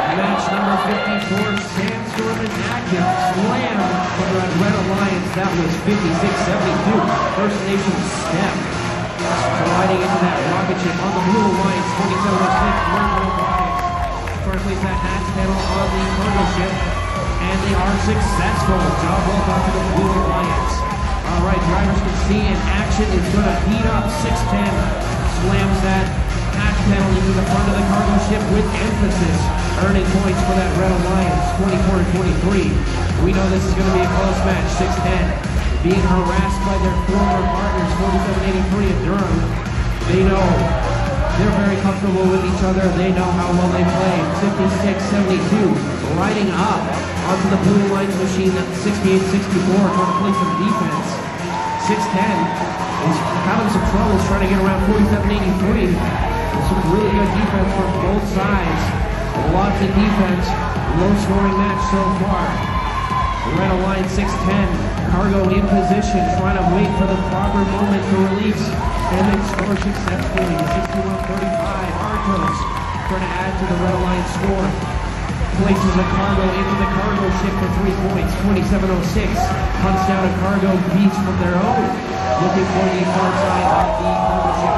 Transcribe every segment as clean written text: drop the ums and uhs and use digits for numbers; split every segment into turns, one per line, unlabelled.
Match number 54, Sandstorm and Atkins slam for the Red Alliance. That was 56-72. First Nation step. Sliding into that rocket ship on the Blue Alliance, 2706. Red Alliance first place that hatch panel on the cargo ship, and they are successful. Job well done to the Blue Alliance. All right, drivers can see in action is going to heat up. 610 slams that hatch panel into the front of the cargo ship with emphasis, earning points for that Red Alliance, 24-23. We know this is going to be a close match. 610 being harassed by their former partners, 47-83 at Durham. They know they're very comfortable with each other. They know how well they play. 56-72, riding up onto the Blue Alliance machine at 68-64, trying to play some defense. 610 is having some troubles trying to get around 47-83. Some really good defense from both sides. Lots of defense. Low-scoring match so far. Red Alliance 610, cargo in position, trying to wait for the proper moment to release, and they score successfully. 61-35. Arcos trying to add to the Red Alliance score. Places a cargo into the cargo ship for 3 points. 2706 hunts down a cargo piece from their own, looking for the far side of the cargo ship.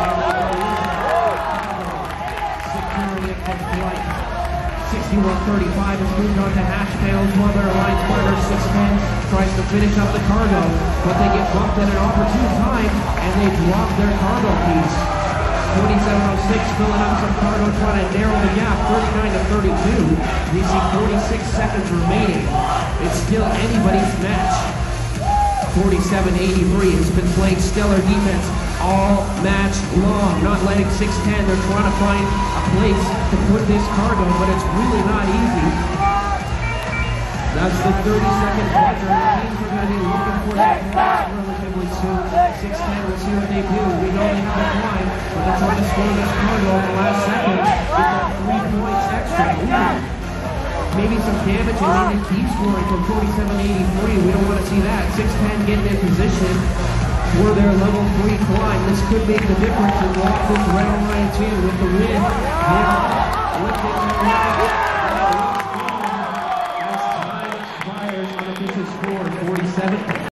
Security of the flight. 61-35 has moved on to hatch panels while their alliance partner 610 tries to finish up the cargo, but they get bumped at an opportune time and they drop their cargo piece. 2706 filling up some cargo, trying to narrow the gap. 39-32. We see 46 seconds remaining. It's still anybody's match. 47-83 has been playing stellar defense all match long, not letting 610. They're trying to find a place to put this cargo, but it's really not easy. That's the 30-second buzzer. Teams are going to be looking for that relatively soon. 610, we'll see what they do. We know they have a climb, but they're trying to score this cargo in the last second. Get that 3 points extra. Ooh. Maybe some damage and maybe keep scoring from 47-83. We don't want to see that. 610 getting in position for their level 3 climb. This could make the difference and lock this Red Alliance in with the win. Lifting their